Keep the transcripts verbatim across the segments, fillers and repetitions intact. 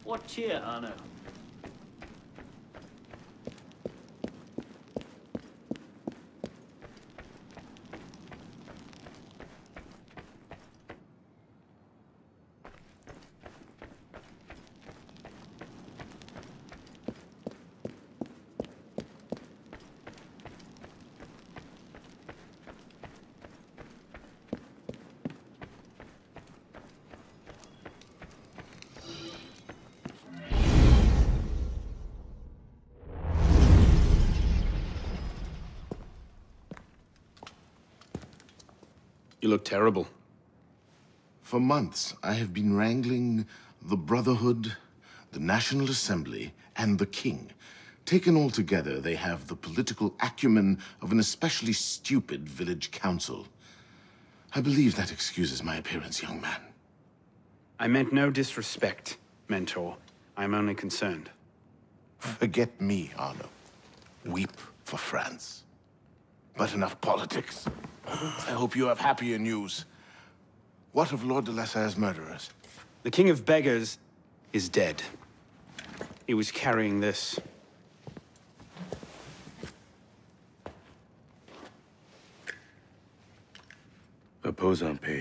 What cheer, Arno? You look terrible. For months, I have been wrangling the Brotherhood, the National Assembly, and the King. Taken all together, they have the political acumen of an especially stupid village council. I believe that excuses my appearance, young man. I meant no disrespect, Mentor. I'm only concerned. Forget me, Arno. Weep for France. But enough politics. I hope you have happier news. What of Lord de la Serre's murderers? The King of Beggars is dead. He was carrying this. Repose en paix.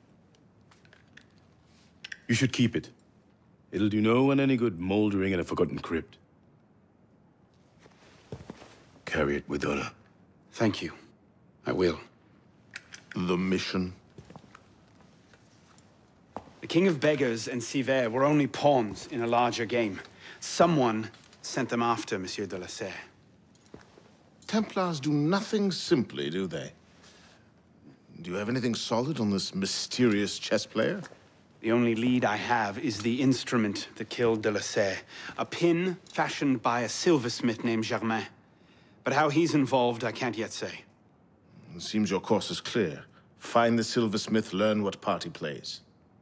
You should keep it. It'll do no one any good moldering in a forgotten crypt. Carry it with honor. Thank you. I will. The mission? The King of Beggars and Sivert were only pawns in a larger game. Someone sent them after Monsieur de la Serre. Templars do nothing simply, do they? Do you have anything solid on this mysterious chess player? The only lead I have is the instrument that killed de la Serre. A pin fashioned by a silversmith named Germain. But how he's involved, I can't yet say. It seems your course is clear. Find the silversmith, learn what part he plays.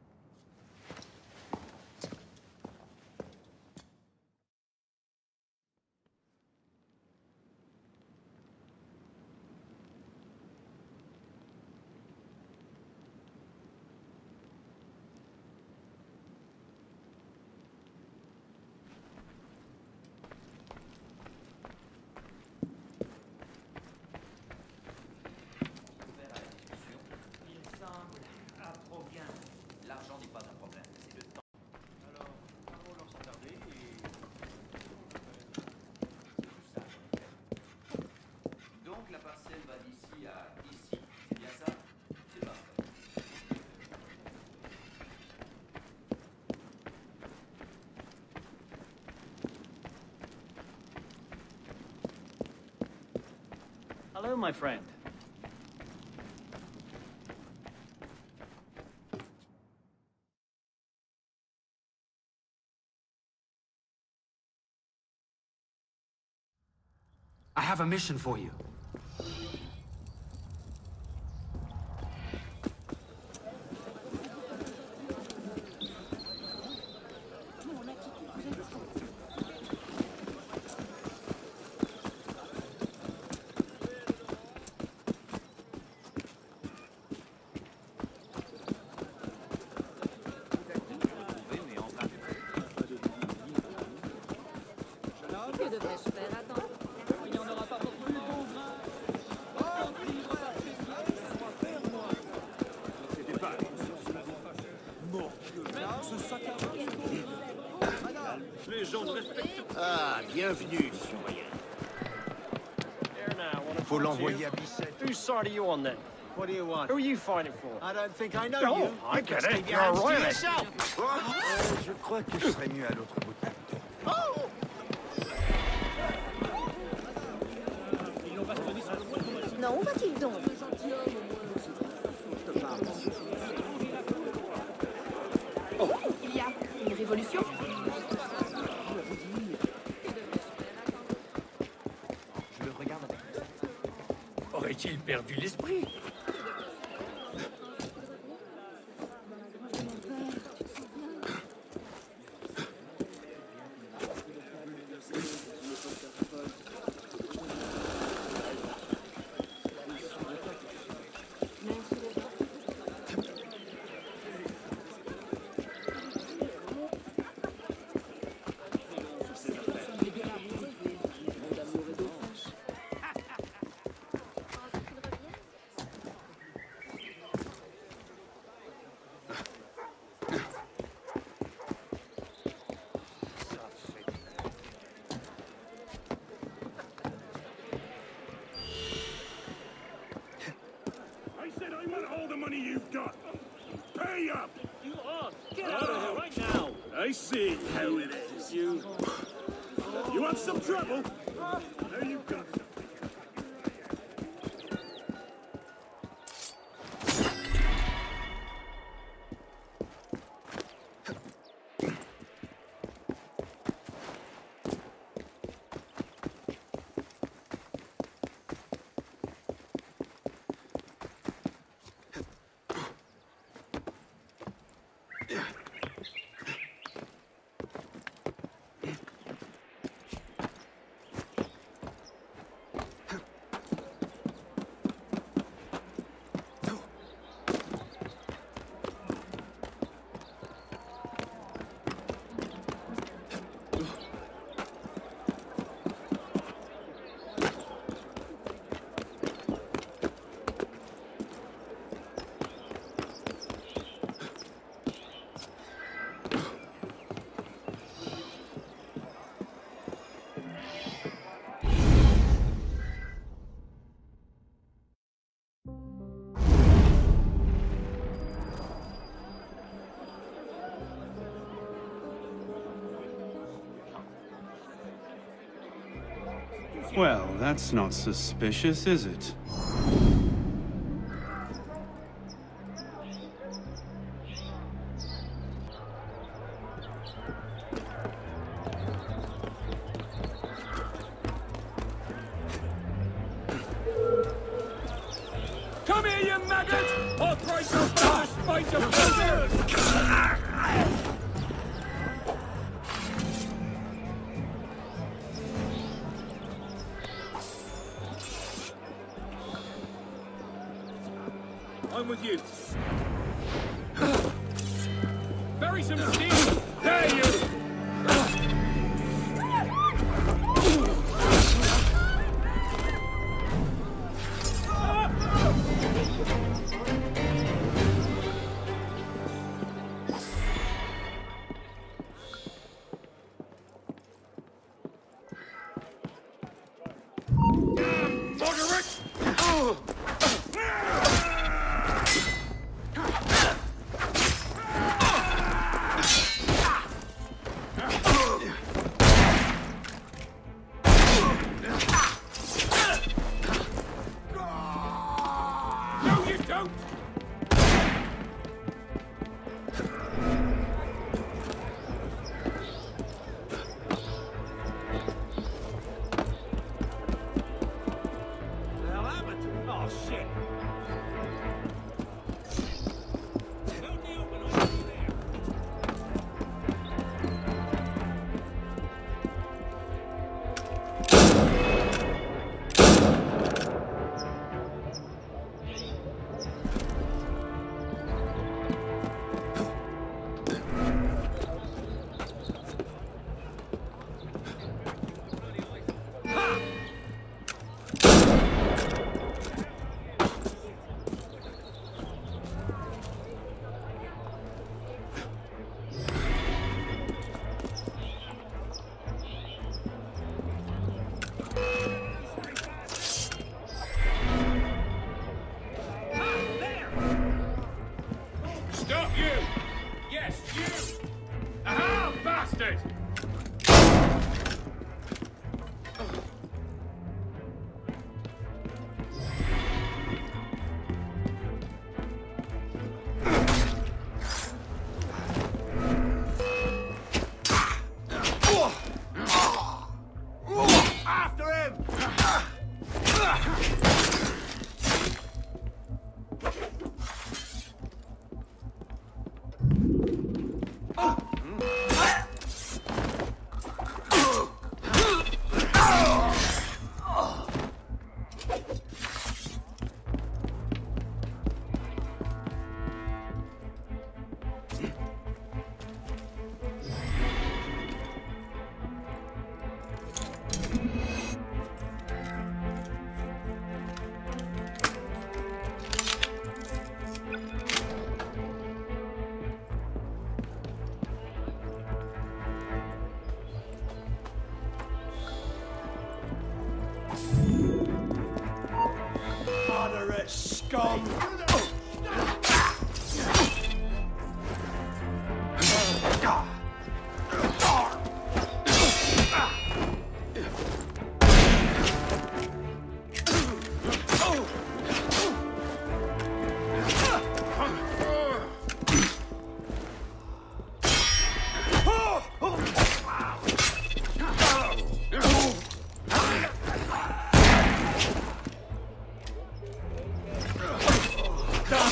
Hello, my friend. I have a mission for you. Ah, bienvenue, citoyen. Faut l'envoyer à Bicêtre. Whose side are you on then? What do you want? Who are you fighting for? I don't think I know Oh, you. I get Stay it. behind You're a to royalist. yourself. Euh, je crois que je serais mieux à l'autre bout de la table. Non, où va-t-il donc? Oh, il y a une révolution? Je le regarde avec... Aurait-il perdu l'esprit? said I want all the money you've got. Pay up! You are. Get out of here right now. I see how it is. You. You want some trouble? There you go. Well, that's not suspicious, is it? Come here, you maggot! I'll break your first spite of pleasure! I'm with you. Bury some steel! There you! Scum!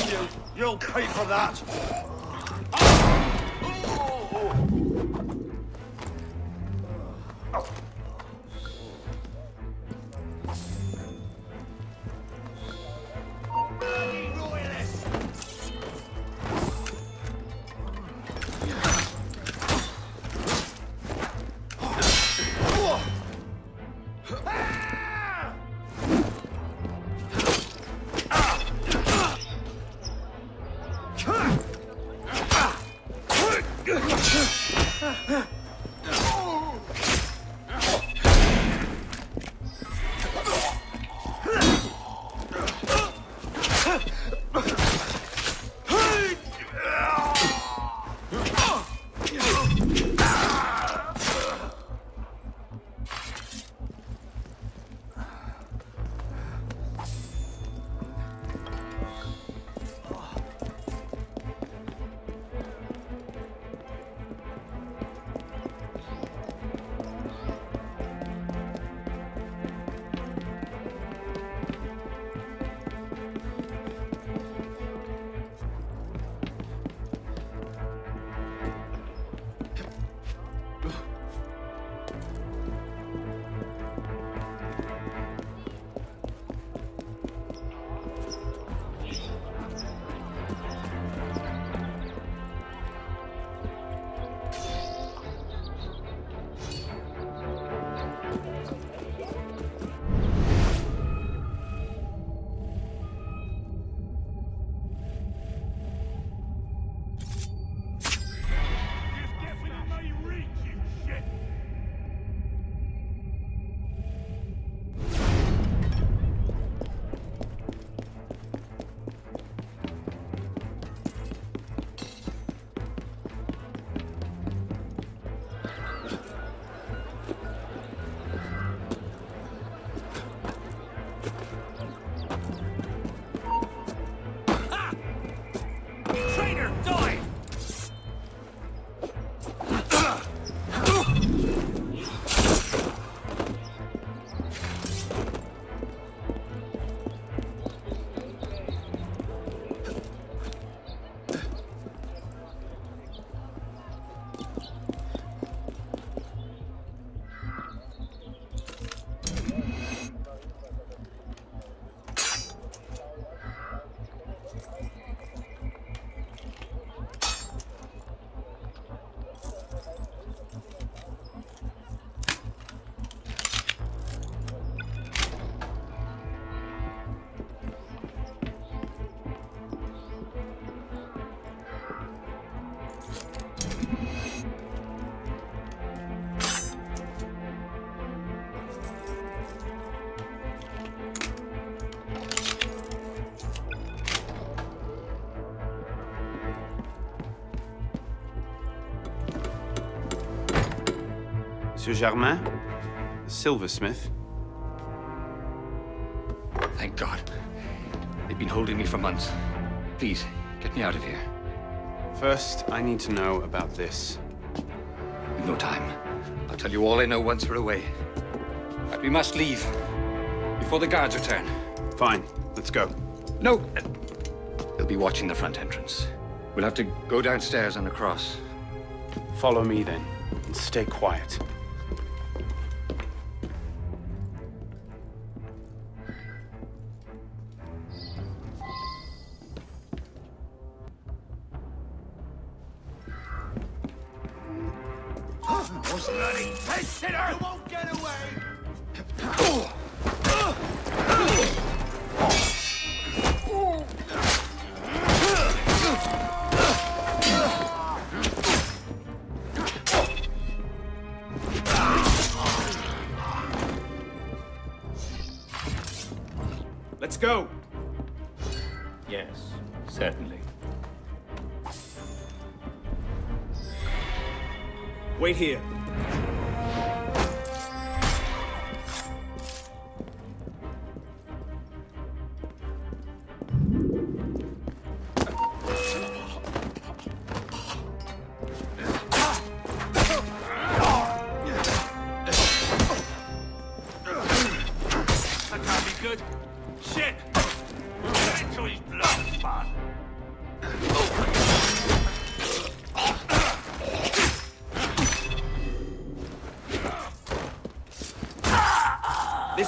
Damn you! You'll pay for that! Monsieur Germain, the silversmith. Thank God. They've been holding me for months. Please, get me out of here. First, I need to know about this. We've no time. I'll tell you all I know once we're away. But we must leave before the guards return. Fine, let's go. No! They'll be watching the front entrance. We'll have to go downstairs and across. Follow me then, and stay quiet. Bloody pig-sitter! You won't get away! Let's go! Yes, certainly. Wait here. That can't be good. Shit! Get into his blood, man!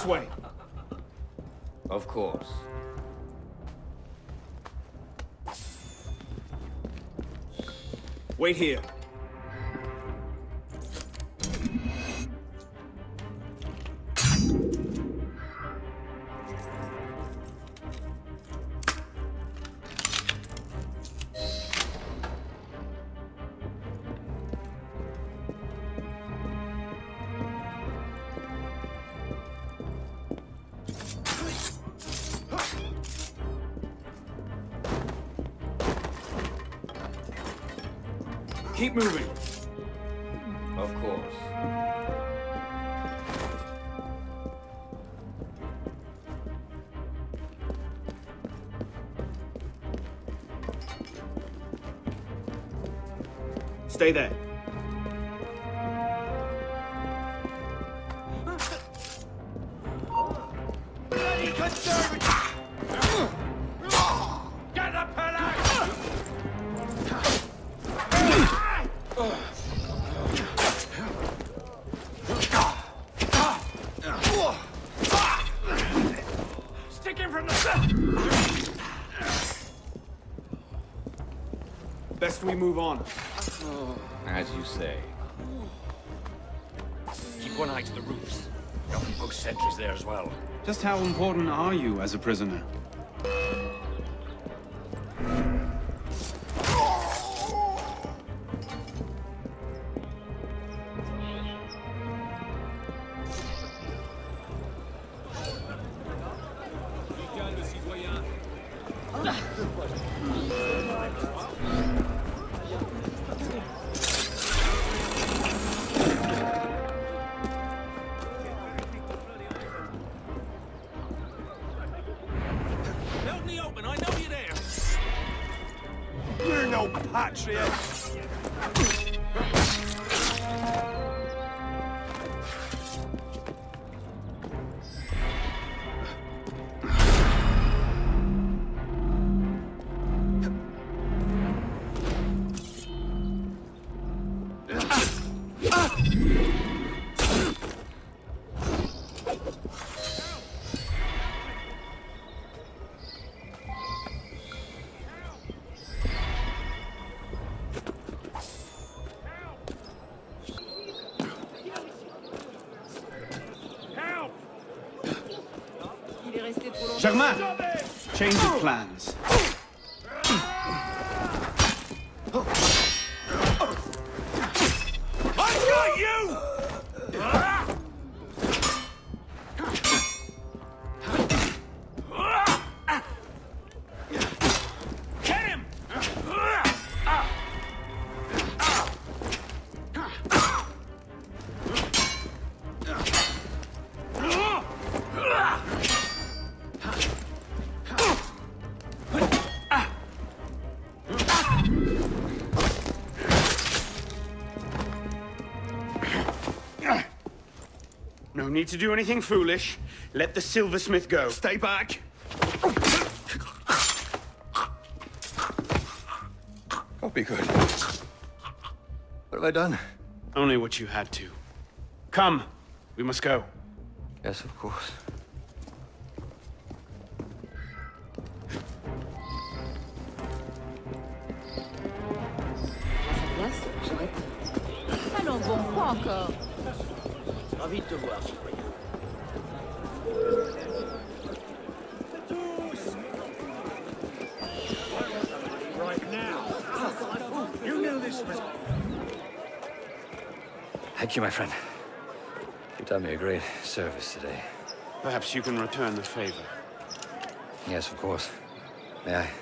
way. Of course. Wait here. Keep moving. Of course. Stay there. Bloody conservative! Get the pillar! Stick him from the side! Best we move on. As you say. Keep one eye to the roofs. Don't post sentries there as well. Just how important are you as a prisoner? Out in the open, I know you're there. You're no patriot! Il est resté trop longtemps. Germain! Change of plans. I got you! Get him! No need to do anything foolish. Let the silversmith go. Stay back. Don't be good. What have I done? Only what you had to. Come, we must go. Yes, of course. Allons bon, pas encore. Ravi de te voir, citoyen. Right now. You knew this was... Thank you, my friend. You've done me a great service today. Perhaps you can return the favor. Yes, of course. May I?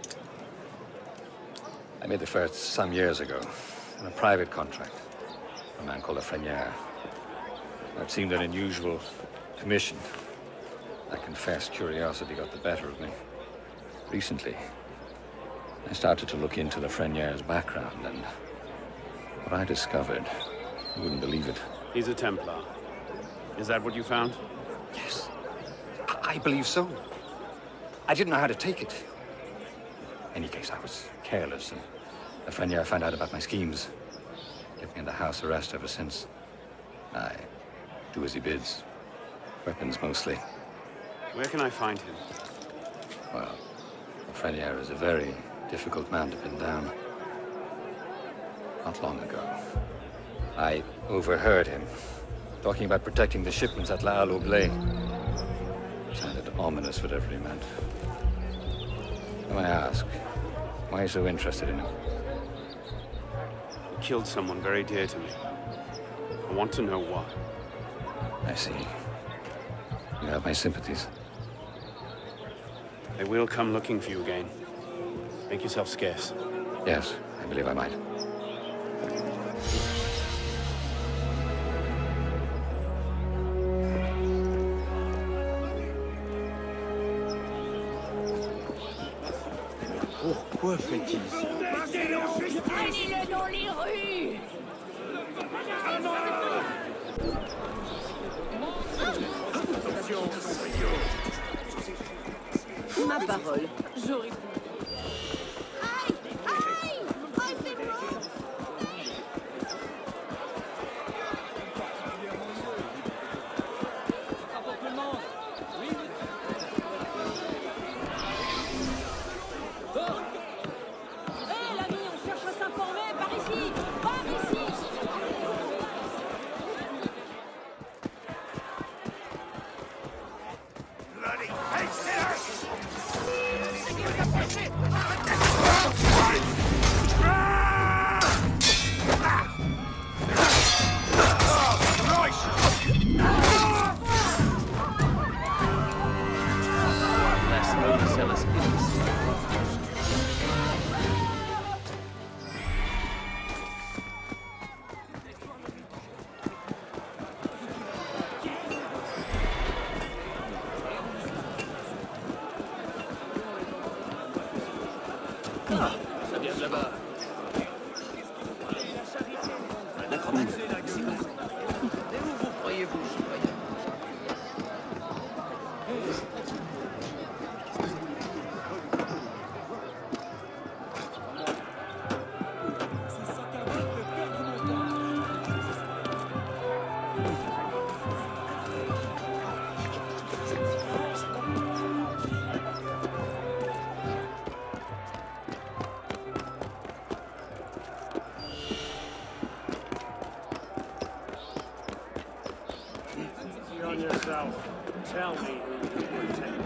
I made the first some years ago on a private contract. A man called a Frenier. It seemed an unusual commission. I confess curiosity got the better of me. Recently, I started to look into the Frenier's background, and what I discovered, you wouldn't believe it. He's a Templar. Is that what you found? Yes, I, I believe so. I didn't know how to take it. In any case, I was careless, and the Frenier found out about my schemes. Kept me under house arrest ever since. I do as he bids. Weapons mostly. Where can I find him? Well, Frenier is a very difficult man to pin down. Not long ago, I overheard him talking about protecting the shipments at La Halle Oublée. It sounded ominous, whatever he meant. May I ask, why are you so interested in him? He killed someone very dear to me. I want to know why. I see. You have my sympathies. They will come looking for you again. Make yourself scarce. Yes, I believe I might. Pourquoi fait-il ça? Allez-le dans les rues! Ma parole, j'aurais pu. Aïe! Aïe! Aïe, c'est bon! Hé, l'ami, on cherche à s'informer, par ici! Par ici! Ça vient de là-bas. Et où vous croyez-vous, citoyen? On yourself. Tell me who you protect.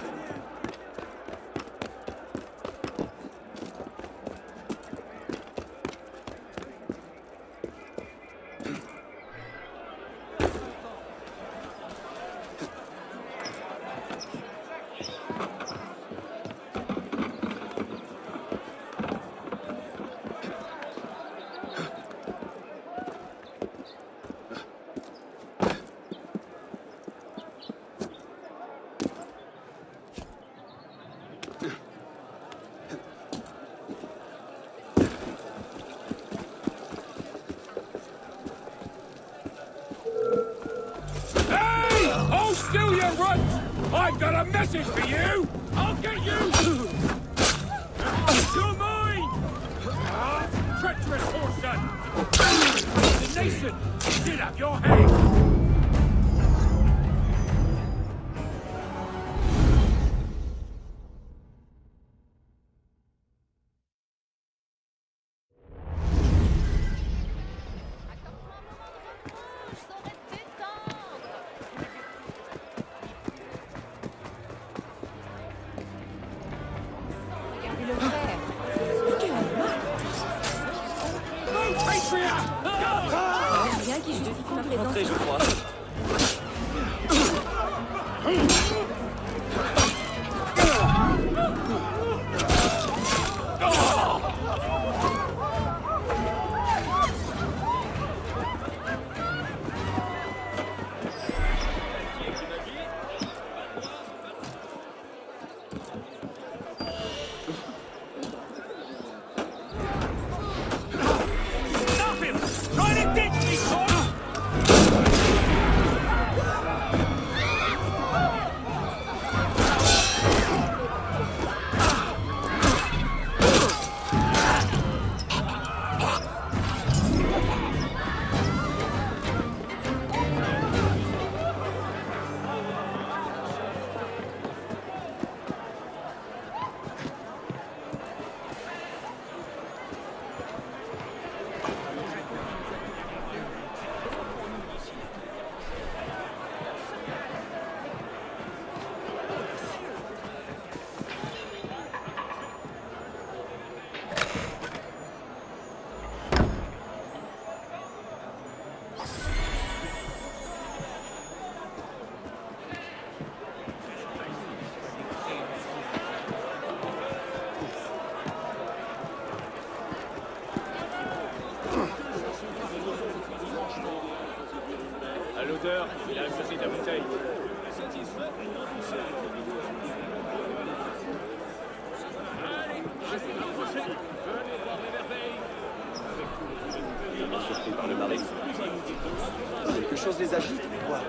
Still you runt! I've got a message for you! I'll get you! You're mine! Treacherous whoreson! The nation did have your head! Rien qui justifie ma présence. Entrez, je crois. l'odeur, il a choisi ta bouteille. Surpris par le mari. Quelque chose les agite, mais quoi?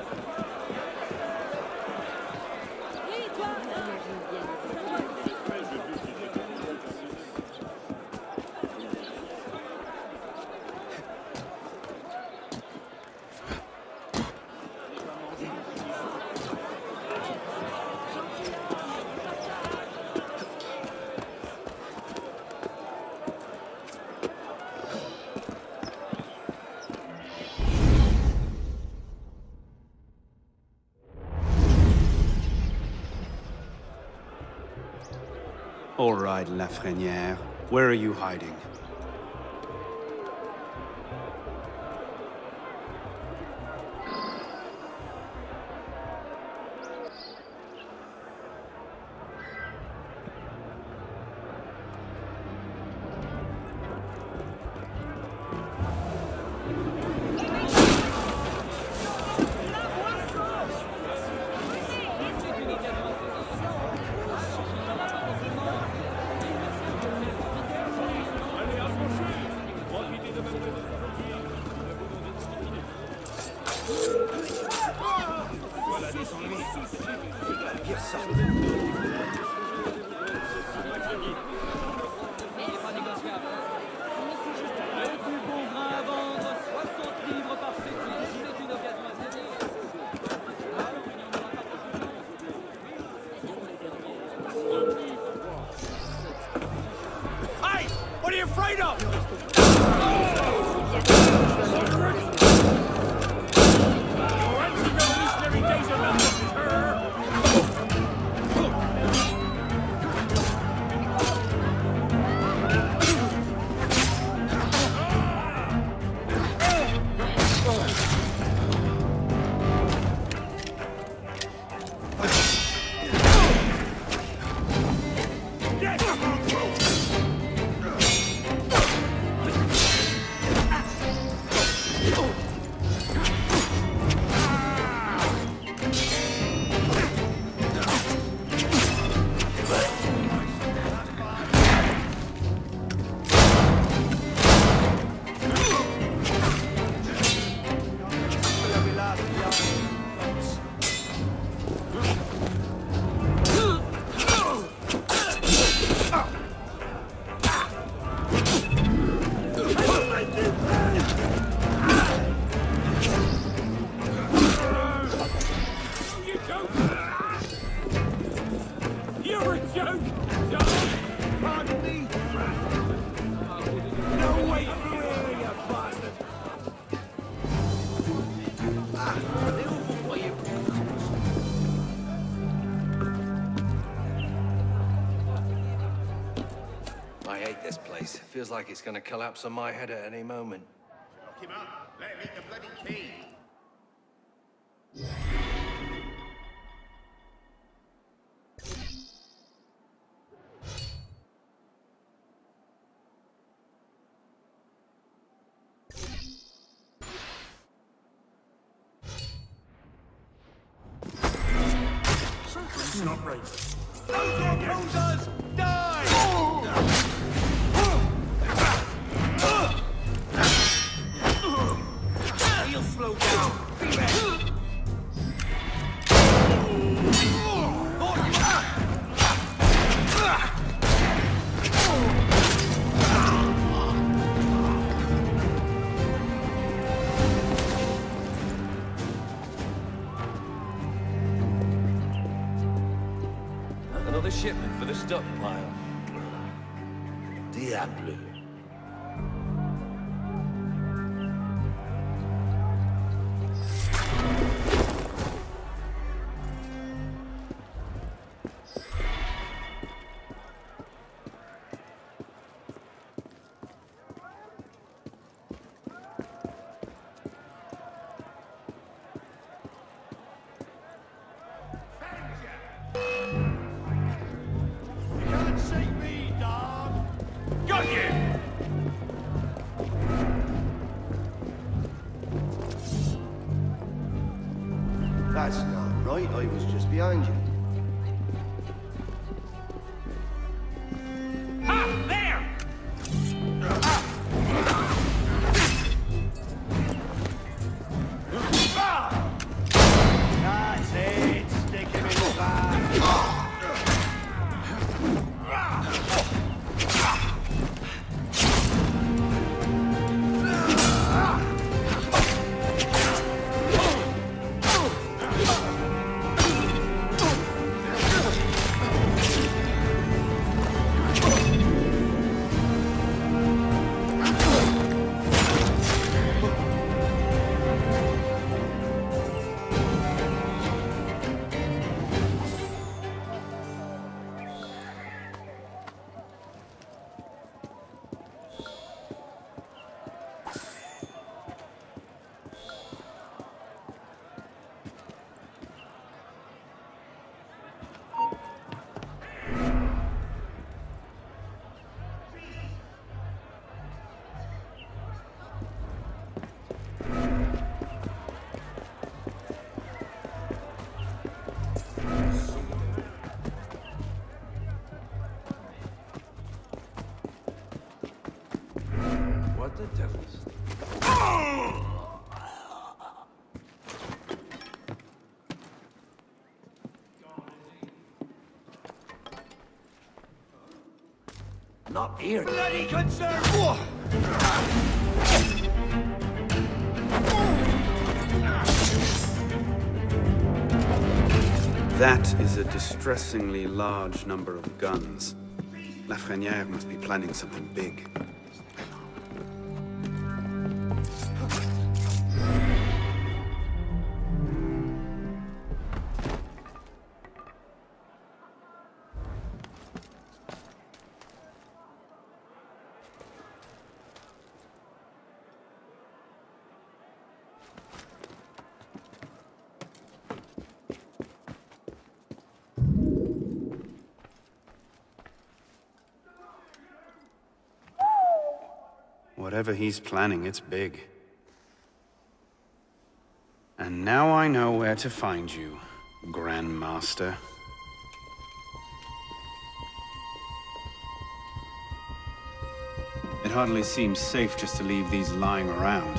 Oui, toi. All right, Lafrenière. Where are you hiding? Hey! What are you afraid of? You're a joke! Pardon me? No way through here, you bastard! Ah, they're awful for you. I hate this place. Feels like it's gonna collapse on my head at any moment. Lock him up. Let me the bloody key. Something's not right. Those who oppose us, die! He'll slow down. Be ready. Another shipment for the stockpile. Diable. Got you! he was just behind you. Ha! There! That's it. Stick him in the back. What the devils? Not here. Bloody concern! That is a distressingly large number of guns. Lafreniere must be planning something big. Whatever he's planning, it's big. And now I know where to find you, Grand Master. It hardly seems safe just to leave these lying around.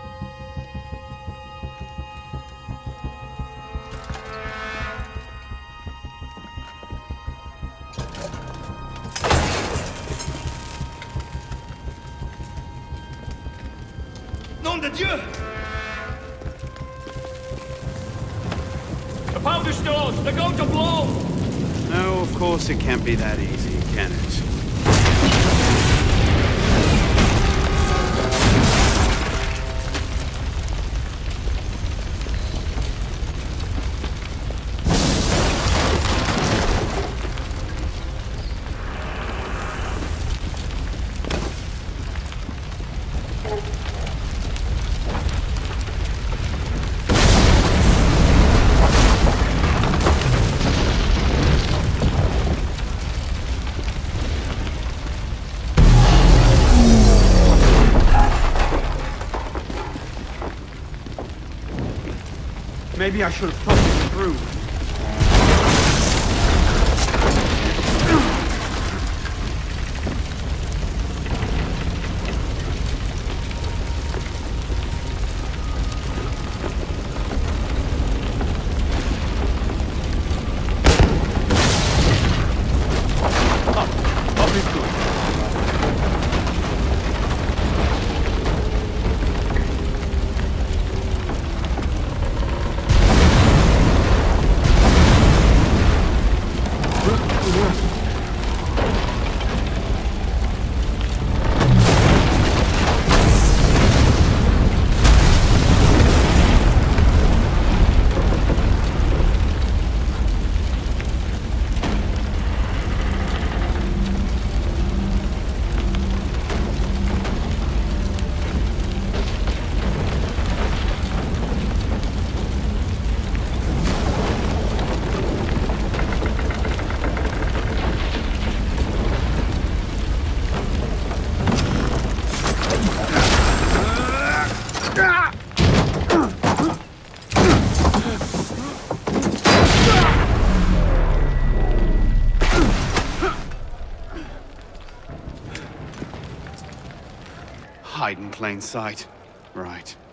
Nom de Dieu! The powder stores! They're going to blow! No, of course it can't be that easy, can it? Maybe I should have thought it through. Up, up is good. Hide in plain sight. Right.